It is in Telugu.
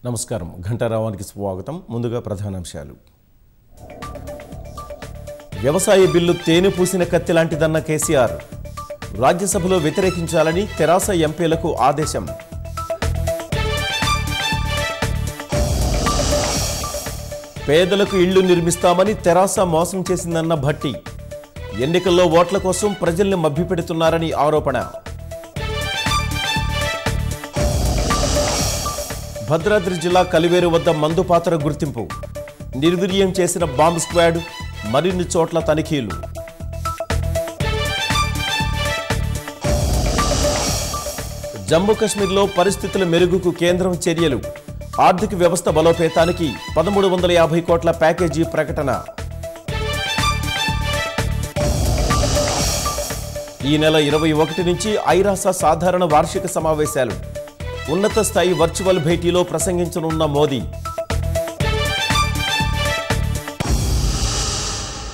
నమస్కారం ఘంటారావానికి స్వాగతం. ముందుగా ప్రధానాంశాలు. వ్యవసాయ బిల్లు తేనె పూసిన కత్తి లాంటిదన్న కేసీఆర్. రాజ్యసభలో వ్యతిరేకించాలని తెరాస ఎంపీలకు ఆదేశం. పేదలకు ఇళ్లు నిర్మిస్తామని తెరాస మోసం చేసిందన్న భట్టి. ఎన్నికల్లో ఓట్ల కోసం ప్రజల్ని మభ్యపెడుతున్నారని ఆరోపణ. భద్రాద్రి జిల్లా కలివేరు వద్ద మందు పాత్ర గుర్తింపు. నిర్వీర్యం చేసిన బాంబ్ స్క్వాడ్. మరిన్ని చోట్ల తనిఖీలు. జమ్మూ కశ్మీర్లో పరిస్థితుల మెరుగుకు కేంద్రం చర్యలు. ఆర్థిక వ్యవస్థ బలోపేతానికి 1350 కోట్ల ప్యాకేజీ ప్రకటన. ఈ నెల 21 నుంచి ఐరాస సాధారణ వార్షిక సమావేశాలు. ఉన్నత స్థాయి వర్చువల్ భేటీలో ప్రసంగించనున్న మోదీ.